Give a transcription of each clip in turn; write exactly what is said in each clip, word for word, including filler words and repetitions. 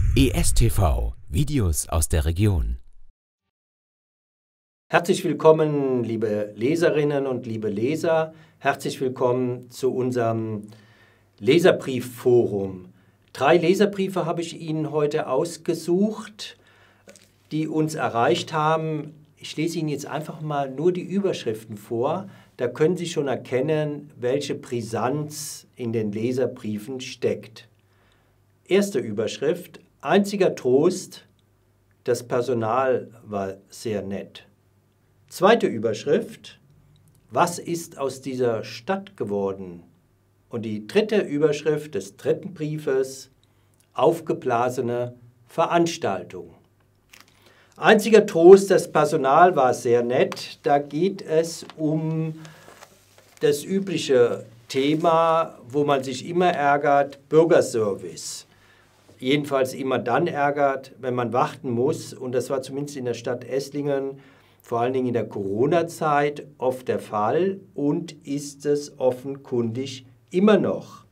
E S T V – Videos aus der Region. Herzlich willkommen, liebe Leserinnen und liebe Leser. Herzlich willkommen zu unserem Leserbriefforum. Drei Leserbriefe habe ich Ihnen heute ausgesucht, die uns erreicht haben. Ich lese Ihnen jetzt einfach mal nur die Überschriften vor. Da können Sie schon erkennen, welche Brisanz in den Leserbriefen steckt. Erste Überschrift: Einziger Trost, das Personal war sehr nett. Zweite Überschrift: Was ist aus dieser Stadt geworden? Und die dritte Überschrift des dritten Briefes: Aufgeblasene Veranstaltung. Einziger Trost, das Personal war sehr nett. Da geht es um das übliche Thema, wo man sich immer ärgert: Bürgerservice. Jedenfalls immer dann ärgert, wenn man warten muss. Und das war zumindest in der Stadt Esslingen, vor allen Dingen in der Corona-Zeit, oft der Fall und ist es offenkundig immer noch.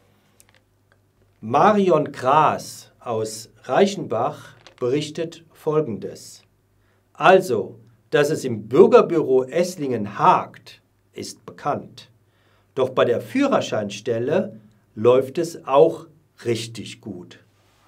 Marion Gras aus Reichenbach berichtet Folgendes. Also, dass es im Bürgerbüro Esslingen hakt, ist bekannt. Doch bei der Führerscheinstelle läuft es auch richtig gut.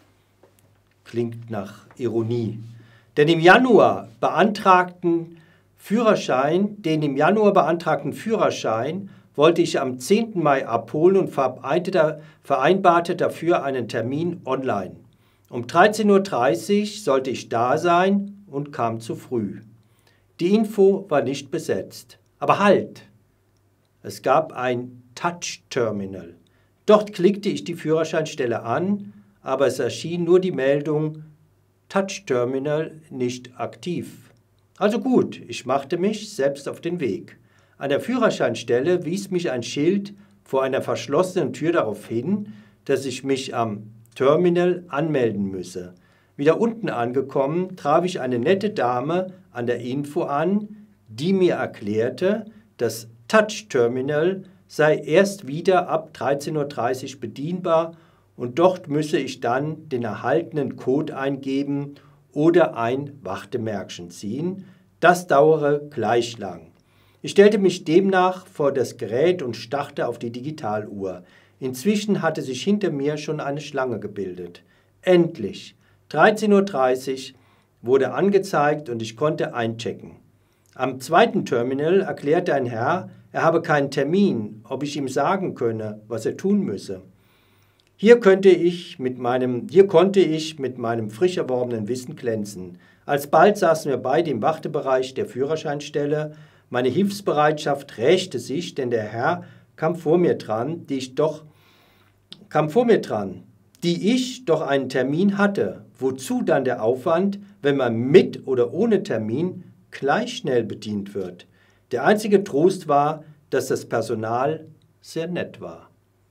Klingt nach Ironie. Denn im Januar beantragten Führerschein, den im Januar beantragten Führerschein wollte ich am zehnten Mai abholen und vereinbarte dafür einen Termin online. Um dreizehn Uhr dreißig sollte ich da sein und kam zu früh. Die Info war nicht besetzt. Aber halt! Es gab ein Touch-Terminal. Dort klickte ich die Führerscheinstelle an, aber es erschien nur die Meldung Touch-Terminal nicht aktiv. Also gut, ich machte mich selbst auf den Weg. An der Führerscheinstelle wies mich ein Schild vor einer verschlossenen Tür darauf hin, dass ich mich am Terminal anmelden müsse. Wieder unten angekommen, traf ich eine nette Dame an der Info an, die mir erklärte, das Touch-Terminal sei erst wieder ab dreizehn Uhr dreißig bedienbar und dort müsse ich dann den erhaltenen Code eingeben oder ein Wartemärkchen ziehen. Das dauere gleich lang. Ich stellte mich demnach vor das Gerät und starrte auf die Digitaluhr. Inzwischen hatte sich hinter mir schon eine Schlange gebildet. Endlich! dreizehn Uhr dreißig wurde angezeigt und ich konnte einchecken. Am zweiten Terminal erklärte ein Herr, er habe keinen Termin, ob ich ihm sagen könne, was er tun müsse. Hier, könnte ich mit meinem, hier konnte ich mit meinem frisch erworbenen Wissen glänzen. Alsbald saßen wir beide im Wartebereich der Führerscheinstelle. Meine Hilfsbereitschaft rächte sich, denn der Herr kam vor mir dran, die ich doch, kam vor mir dran, die ich doch einen Termin hatte. Wozu dann der Aufwand, wenn man mit oder ohne Termin gleich schnell bedient wird? Der einzige Trost war, dass das Personal sehr nett war.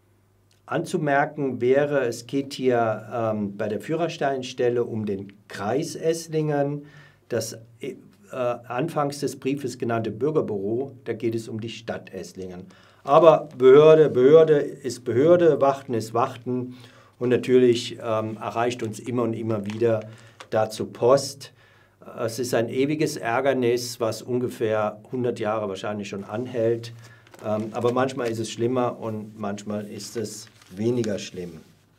Anzumerken wäre, es geht hier ähm, bei der Führerscheinstelle um den Kreis Esslingen. Das äh, anfangs des Briefes genannte Bürgerbüro, da geht es um die Stadt Esslingen. Aber Behörde, Behörde ist Behörde, Warten ist Warten und natürlich ähm, erreicht uns immer und immer wieder dazu Post. Es ist ein ewiges Ärgernis, was ungefähr hundert Jahre wahrscheinlich schon anhält. Ähm, aber manchmal ist es schlimmer und manchmal ist es weniger schlimm.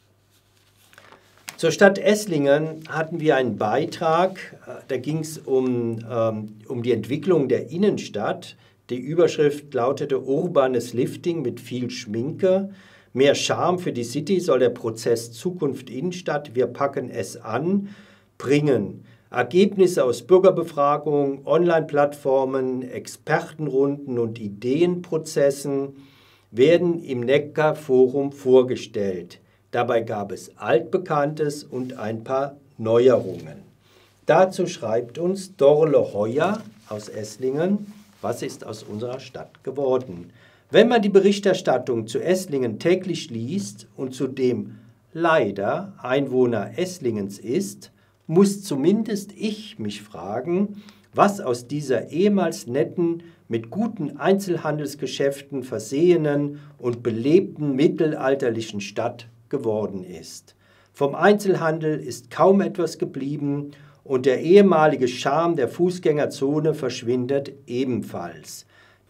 Zur Stadt Esslingen hatten wir einen Beitrag, da ging es um, ähm, um die Entwicklung der Innenstadt. Die Überschrift lautete Urbanes Lifting mit viel Schminke. Mehr Charme für die City soll der Prozess Zukunft Innenstadt, wir packen es an, bringen. Ergebnisse aus Bürgerbefragungen, Online-Plattformen, Expertenrunden und Ideenprozessen werden im Neckar-Forum vorgestellt. Dabei gab es Altbekanntes und ein paar Neuerungen. Dazu schreibt uns Dorle Heuer aus Esslingen, was ist aus unserer Stadt geworden. Wenn man die Berichterstattung zu Esslingen täglich liest und zudem leider Einwohner Esslingens ist, muss zumindest ich mich fragen, was aus dieser ehemals netten, mit guten Einzelhandelsgeschäften versehenen und belebten mittelalterlichen Stadt geworden ist. Vom Einzelhandel ist kaum etwas geblieben und der ehemalige Charme der Fußgängerzone verschwindet ebenfalls.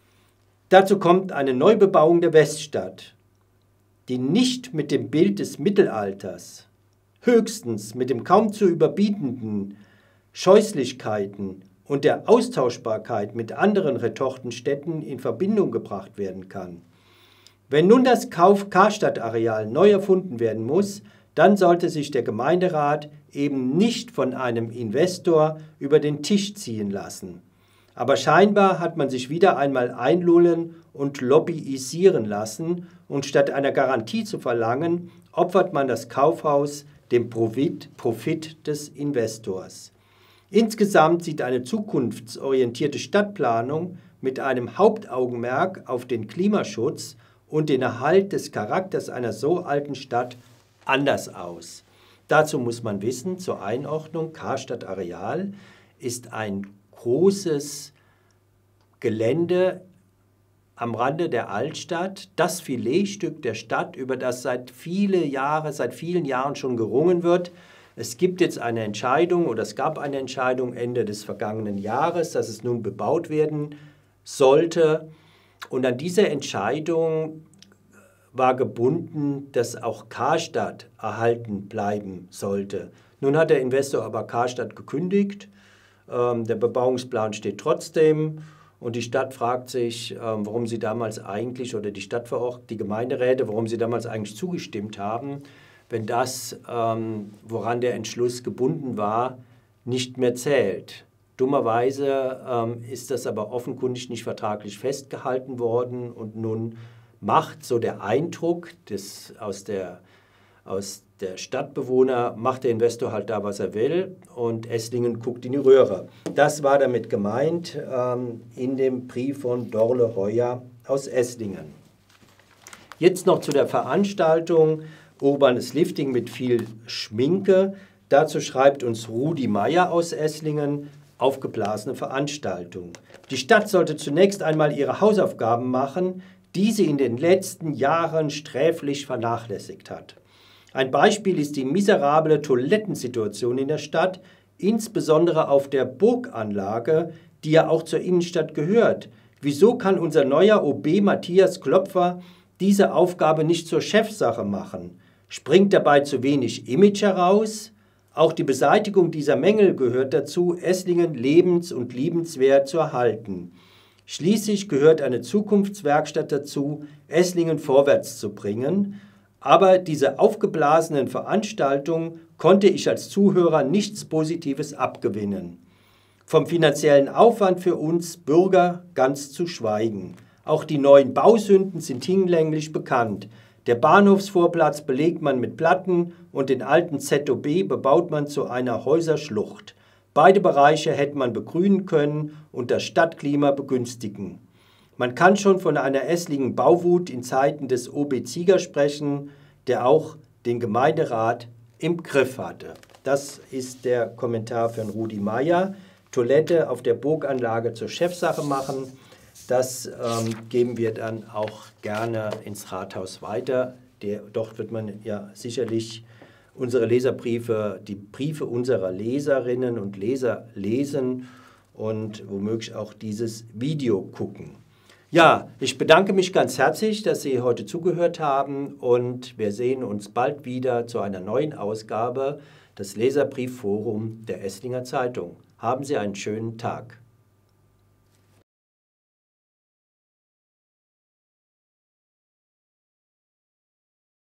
Dazu kommt eine Neubebauung der Weststadt, die nicht mit dem Bild des Mittelalters, höchstens mit dem kaum zu überbietenden Scheußlichkeiten und der Austauschbarkeit mit anderen Retortenstädten in Verbindung gebracht werden kann. Wenn nun das Kauf-Karstadt-Areal neu erfunden werden muss, dann sollte sich der Gemeinderat eben nicht von einem Investor über den Tisch ziehen lassen. Aber scheinbar hat man sich wieder einmal einlullen und lobbyisieren lassen und statt einer Garantie zu verlangen, opfert man das Kaufhaus dem Profit, Profit des Investors. Insgesamt sieht eine zukunftsorientierte Stadtplanung mit einem Hauptaugenmerk auf den Klimaschutz und den Erhalt des Charakters einer so alten Stadt anders aus. Dazu muss man wissen, zur Einordnung, Karstadt Areal ist ein großes Gelände am Rande der Altstadt, das Filetstück der Stadt, über das seit viele Jahre, seit vielen Jahren schon gerungen wird. Es gibt jetzt eine Entscheidung oder es gab eine Entscheidung Ende des vergangenen Jahres, dass es nun bebaut werden sollte. Und an dieser Entscheidung war gebunden, dass auch Karstadt erhalten bleiben sollte. Nun hat der Investor aber Karstadt gekündigt. Ähm, der Bebauungsplan steht trotzdem. Und die Stadt fragt sich, ähm, warum sie damals eigentlich, oder die Stadtverordnung, die Gemeinderäte, warum sie damals eigentlich zugestimmt haben, wenn das, ähm, woran der Entschluss gebunden war, nicht mehr zählt. Dummerweise ähm, ist das aber offenkundig nicht vertraglich festgehalten worden und nun macht so der Eindruck des, aus, der, aus der Stadtbewohner, macht der Investor halt da, was er will und Esslingen guckt in die Röhre. Das war damit gemeint ähm, in dem Brief von Dorle Heuer aus Esslingen. Jetzt noch zu der Veranstaltung Urbanes Lifting mit viel Schminke. Dazu schreibt uns Rudi Meier aus Esslingen, aufgeblasene Veranstaltung. Die Stadt sollte zunächst einmal ihre Hausaufgaben machen, die sie in den letzten Jahren sträflich vernachlässigt hat. Ein Beispiel ist die miserable Toilettensituation in der Stadt, insbesondere auf der Burganlage, die ja auch zur Innenstadt gehört. Wieso kann unser neuer O B Matthias Klopfer diese Aufgabe nicht zur Chefsache machen? Springt dabei zu wenig Image heraus? Auch die Beseitigung dieser Mängel gehört dazu, Esslingen lebens- und liebenswert zu erhalten. Schließlich gehört eine Zukunftswerkstatt dazu, Esslingen vorwärts zu bringen. Aber diese aufgeblasenen Veranstaltungen konnte ich als Zuhörer nichts Positives abgewinnen. Vom finanziellen Aufwand für uns Bürger ganz zu schweigen. Auch die neuen Bausünden sind hinlänglich bekannt. Der Bahnhofsvorplatz belegt man mit Platten und den alten Z O B bebaut man zu einer Häuserschlucht. Beide Bereiche hätte man begrünen können und das Stadtklima begünstigen. Man kann schon von einer Esslingen Bauwut in Zeiten des O B Zieger sprechen, der auch den Gemeinderat im Griff hatte. Das ist der Kommentar von Rudi Meier. Toilette auf der Burganlage zur Chefsache machen. Das ähm, geben wir dann auch gerne ins Rathaus weiter. Der, dort wird man ja sicherlich unsere Leserbriefe, die Briefe unserer Leserinnen und Leser lesen und womöglich auch dieses Video gucken. Ja, ich bedanke mich ganz herzlich, dass Sie heute zugehört haben und wir sehen uns bald wieder zu einer neuen Ausgabe des Leserbriefforum der Esslinger Zeitung. Haben Sie einen schönen Tag.